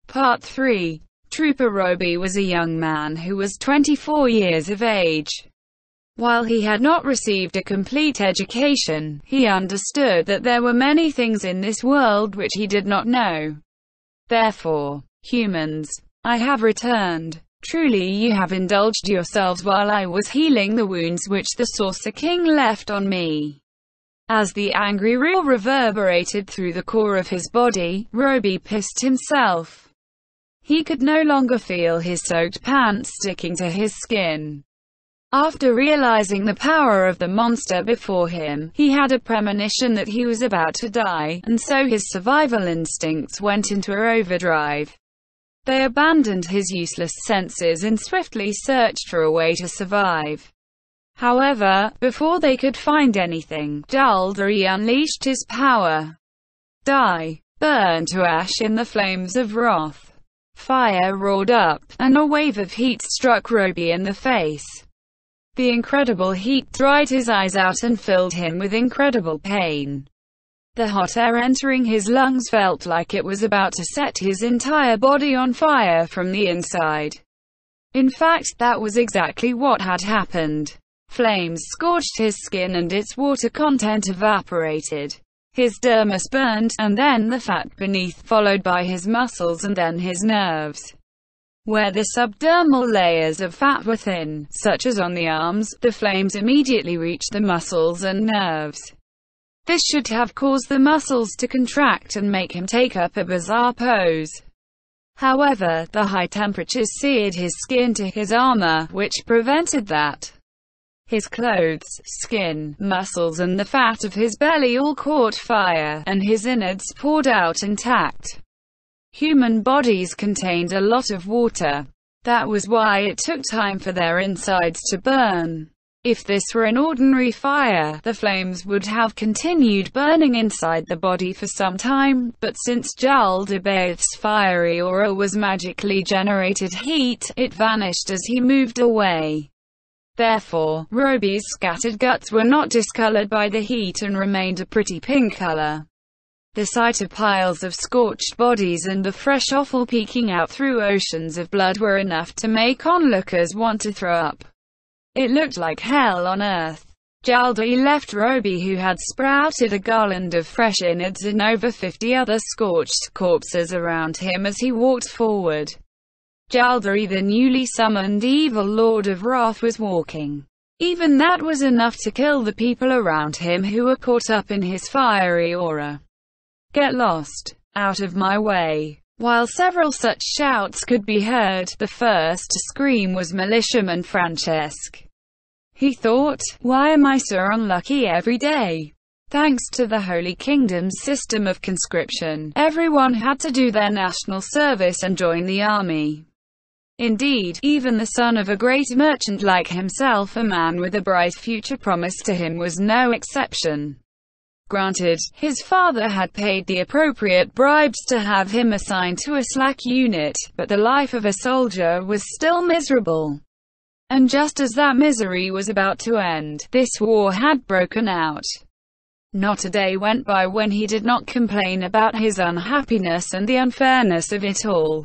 Part 3. Trooper Roby was a young man who was 24 years of age. While he had not received a complete education, he understood that there were many things in this world which he did not know. Therefore, humans, I have returned. Truly you have indulged yourselves while I was healing the wounds which the Saucer King left on me. As the angry roar reverberated through the core of his body, Roby pissed himself. He could no longer feel his soaked pants sticking to his skin. After realizing the power of the monster before him, he had a premonition that he was about to die, and so his survival instincts went into overdrive. They abandoned his useless senses and swiftly searched for a way to survive. However, before they could find anything, Jaldari unleashed his power. Die. Burn to ash in the flames of wrath. Fire roared up, and a wave of heat struck Roby in the face. The incredible heat dried his eyes out and filled him with incredible pain. The hot air entering his lungs felt like it was about to set his entire body on fire from the inside. In fact, that was exactly what had happened. Flames scorched his skin and its water content evaporated. His dermis burned, and then the fat beneath, followed by his muscles and then his nerves. Where the subdermal layers of fat were thin, such as on the arms, the flames immediately reached the muscles and nerves. This should have caused the muscles to contract and make him take up a bizarre pose. However, the high temperatures seared his skin to his armor, which prevented that. His clothes, skin, muscles and the fat of his belly all caught fire, and his innards poured out intact. Human bodies contained a lot of water. That was why it took time for their insides to burn. If this were an ordinary fire, the flames would have continued burning inside the body for some time, but since Jaldabaoth's fiery aura was magically generated heat, it vanished as he moved away. Therefore, Roby's scattered guts were not discolored by the heat and remained a pretty pink color. The sight of piles of scorched bodies and the fresh offal peeking out through oceans of blood were enough to make onlookers want to throw up. It looked like hell on earth. Jaldari left Roby, who had sprouted a garland of fresh innards and over 50 other scorched corpses around him as he walked forward. Jaldari, the newly summoned evil Lord of Wrath, was walking. Even that was enough to kill the people around him who were caught up in his fiery aura. Get lost. Out of my way. While several such shouts could be heard, the first to scream was militiaman Francesc. He thought, why am I so unlucky every day? Thanks to the Holy Kingdom's system of conscription, everyone had to do their national service and join the army. Indeed, even the son of a great merchant like himself, a man with a bright future promised to him, was no exception. Granted, his father had paid the appropriate bribes to have him assigned to a slack unit, but the life of a soldier was still miserable. And just as that misery was about to end, this war had broken out. Not a day went by when he did not complain about his unhappiness and the unfairness of it all.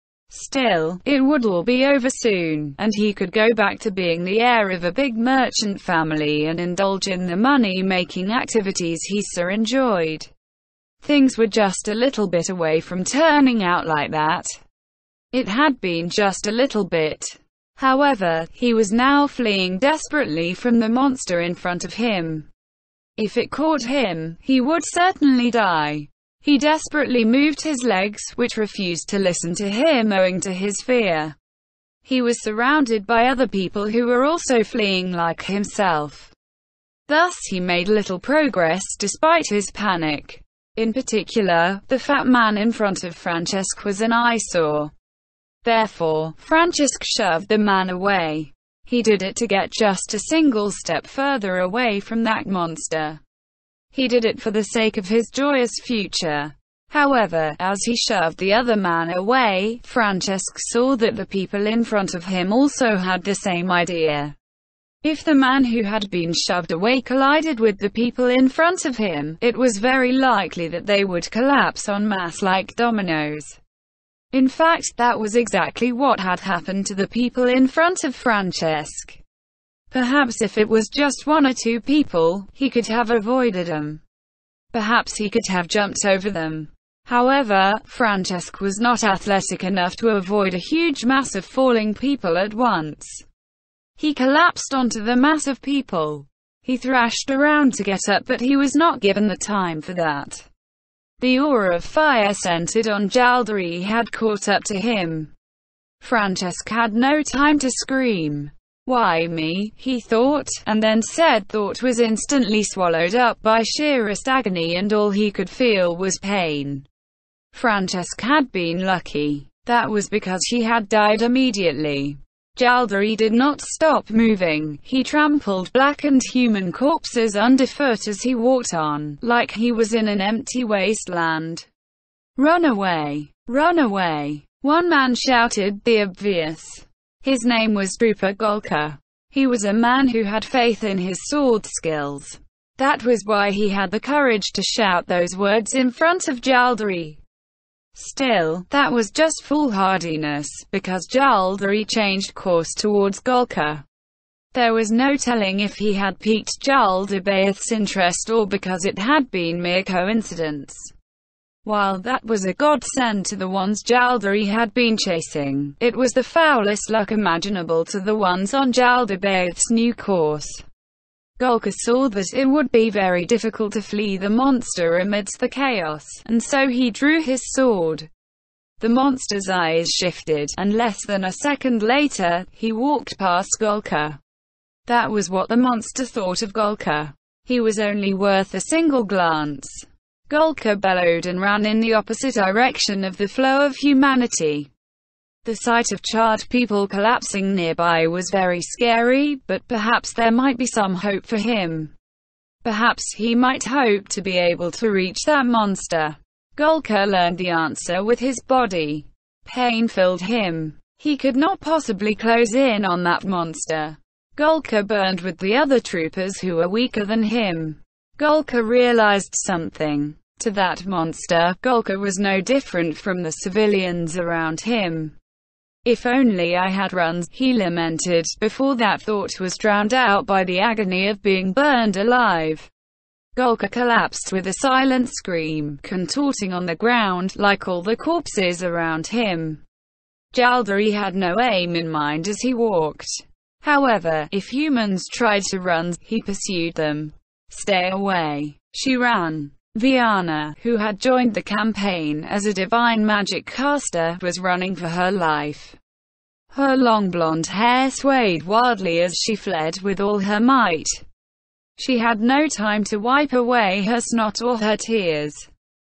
Still, it would all be over soon, and he could go back to being the heir of a big merchant family and indulge in the money-making activities he so enjoyed. Things were just a little bit away from turning out like that. It had been just a little bit. However, he was now fleeing desperately from the monster in front of him. If it caught him, he would certainly die. He desperately moved his legs, which refused to listen to him owing to his fear. He was surrounded by other people who were also fleeing like himself. Thus he made little progress despite his panic. In particular, the fat man in front of Francesc was an eyesore. Therefore, Francesc shoved the man away. He did it to get just a single step further away from that monster. He did it for the sake of his joyous future. However, as he shoved the other man away, Francesc saw that the people in front of him also had the same idea. If the man who had been shoved away collided with the people in front of him, it was very likely that they would collapse en masse like dominoes. In fact, that was exactly what had happened to the people in front of Francesc. Perhaps if it was just one or two people, he could have avoided them. Perhaps he could have jumped over them. However, Francesc was not athletic enough to avoid a huge mass of falling people at once. He collapsed onto the mass of people. He thrashed around to get up, but he was not given the time for that. The aura of fire centered on Jaldarí had caught up to him. Francesc had no time to scream. "Why me?" he thought, and then said thought was instantly swallowed up by sheerest agony, and all he could feel was pain. Francesc had been lucky. That was because he had died immediately. Jaldarí did not stop moving. He trampled blackened human corpses underfoot as he walked on, like he was in an empty wasteland. "Run away! Run away!" One man shouted the obvious. His name was Trooper Golka. He was a man who had faith in his sword skills. That was why he had the courage to shout those words in front of Jaldarí. Still, that was just foolhardiness, because Jaldarí changed course towards Golka. There was no telling if he had piqued Jaldabaoth's interest or because it had been mere coincidence. While that was a godsend to the ones Jaldarí had been chasing, it was the foulest luck imaginable to the ones on Jaldabaoth's new course. Golka saw that it would be very difficult to flee the monster amidst the chaos, and so he drew his sword. The monster's eyes shifted, and less than a second later, he walked past Golka. That was what the monster thought of Golka. He was only worth a single glance. Golka bellowed and ran in the opposite direction of the flow of humanity. The sight of charred people collapsing nearby was very scary, but perhaps there might be some hope for him. Perhaps he might hope to be able to reach that monster. Golka learned the answer with his body. Pain filled him. He could not possibly close in on that monster. Golka burned with the other troopers who were weaker than him. Golka realized something. To that monster, Golka was no different from the civilians around him. "If only I had run," he lamented, before that thought was drowned out by the agony of being burned alive. Golka collapsed with a silent scream, contorting on the ground, like all the corpses around him. Jaldarí had no aim in mind as he walked. However, if humans tried to run, he pursued them. "Stay away." She ran. Viana, who had joined the campaign as a divine magic caster, was running for her life. Her long blonde hair swayed wildly as she fled with all her might. She had no time to wipe away her snot or her tears.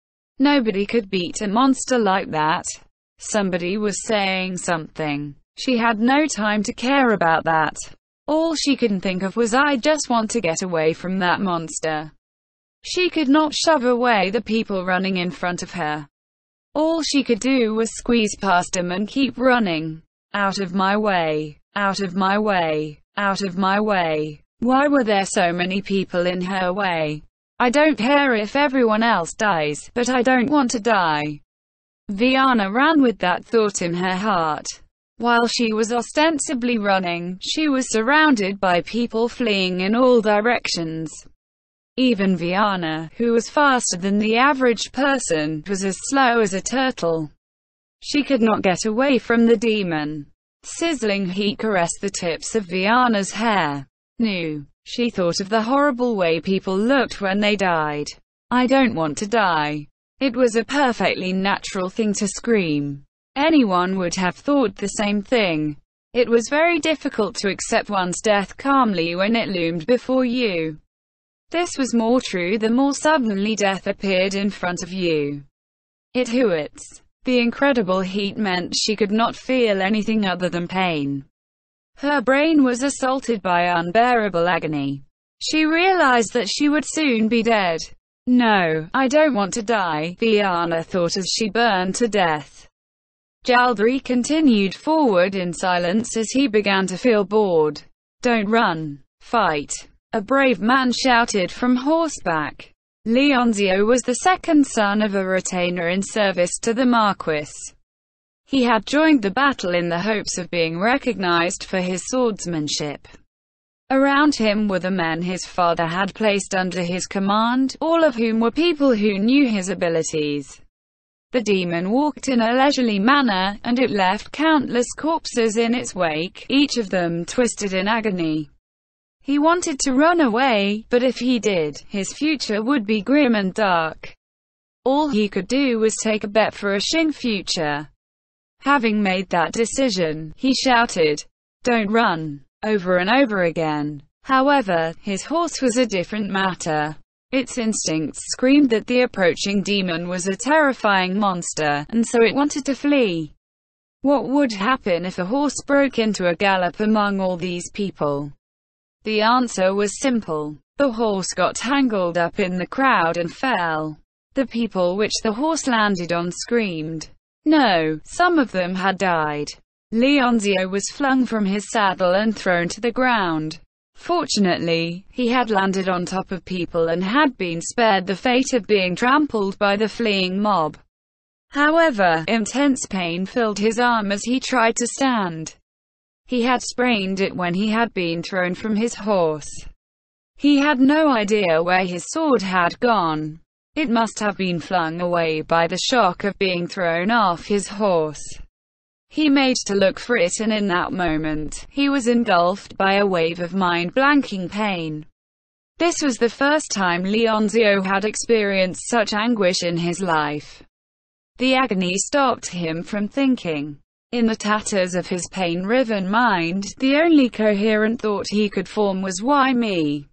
Nobody could beat a monster like that. Somebody was saying something. She had no time to care about that. All she could think of was, "I just want to get away from that monster." She could not shove away the people running in front of her. All she could do was squeeze past them and keep running. "Out of my way! Out of my way! Out of my way!" Why were there so many people in her way? "I don't care if everyone else dies, but I don't want to die." Viana ran with that thought in her heart. While she was ostensibly running, she was surrounded by people fleeing in all directions. Even Viana, who was faster than the average person, was as slow as a turtle. She could not get away from the demon. Sizzling heat caressed the tips of Viana's hair. "No." She thought of the horrible way people looked when they died. "I don't want to die." It was a perfectly natural thing to scream. Anyone would have thought the same thing. It was very difficult to accept one's death calmly when it loomed before you. This was more true the more suddenly death appeared in front of you. It hurts. The incredible heat meant she could not feel anything other than pain. Her brain was assaulted by unbearable agony. She realized that she would soon be dead. "No, I don't want to die," Viana thought as she burned to death. Jaldarí continued forward in silence as he began to feel bored. "Don't run. Fight!" A brave man shouted from horseback. Leoncio was the second son of a retainer in service to the Marquis. He had joined the battle in the hopes of being recognized for his swordsmanship. Around him were the men his father had placed under his command, all of whom were people who knew his abilities. The demon walked in a leisurely manner, and it left countless corpses in its wake, each of them twisted in agony. He wanted to run away, but if he did, his future would be grim and dark. All he could do was take a bet for a Xing future. Having made that decision, he shouted, "Don't run," over and over again. However, his horse was a different matter. Its instincts screamed that the approaching demon was a terrifying monster, and so it wanted to flee. What would happen if a horse broke into a gallop among all these people? The answer was simple. The horse got tangled up in the crowd and fell. The people which the horse landed on screamed. No, some of them had died. Leoncio was flung from his saddle and thrown to the ground. Fortunately, he had landed on top of people and had been spared the fate of being trampled by the fleeing mob. However, intense pain filled his arm as he tried to stand. He had sprained it when he had been thrown from his horse. He had no idea where his sword had gone. It must have been flung away by the shock of being thrown off his horse. He made to look for it, and in that moment, he was engulfed by a wave of mind-blanking pain. This was the first time Leoncio had experienced such anguish in his life. The agony stopped him from thinking. In the tatters of his pain-riven mind, the only coherent thought he could form was, "Why me?"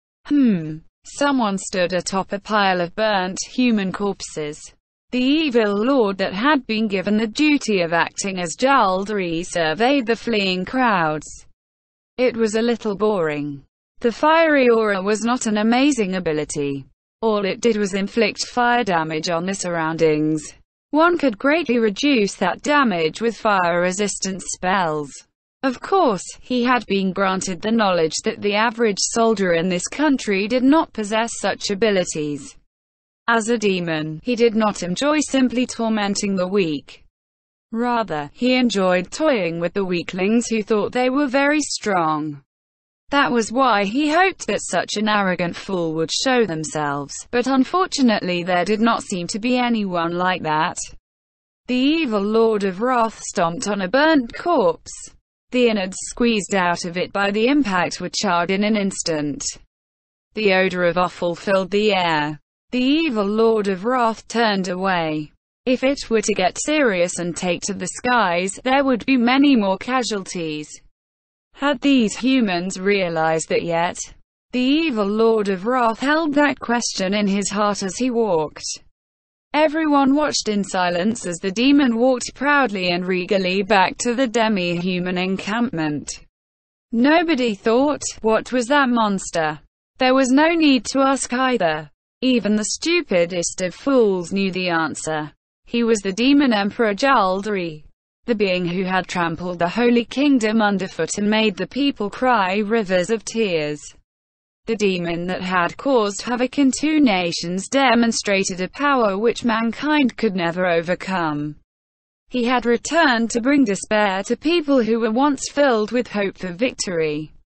Someone stood atop a pile of burnt human corpses. The evil lord that had been given the duty of acting as Jaldri surveyed the fleeing crowds. It was a little boring. The fiery aura was not an amazing ability. All it did was inflict fire damage on the surroundings. One could greatly reduce that damage with fire-resistant spells. Of course, he had been granted the knowledge that the average soldier in this country did not possess such abilities. As a demon, he did not enjoy simply tormenting the weak. Rather, he enjoyed toying with the weaklings who thought they were very strong. That was why he hoped that such an arrogant fool would show themselves, but unfortunately there did not seem to be anyone like that. The evil Lord of Wrath stomped on a burnt corpse. The innards squeezed out of it by the impact were charred in an instant. The odor of offal filled the air. The evil Lord of Wrath turned away. If it were to get serious and take to the skies, there would be many more casualties. Had these humans realized that yet? The evil Lord of Wrath held that question in his heart as he walked. Everyone watched in silence as the demon walked proudly and regally back to the demi-human encampment. Nobody thought, "What was that monster?" There was no need to ask either. Even the stupidest of fools knew the answer. He was the demon Emperor Jaldri, the being who had trampled the Holy Kingdom underfoot and made the people cry rivers of tears. The demon that had caused havoc in 2 nations demonstrated a power which mankind could never overcome. He had returned to bring despair to people who were once filled with hope for victory.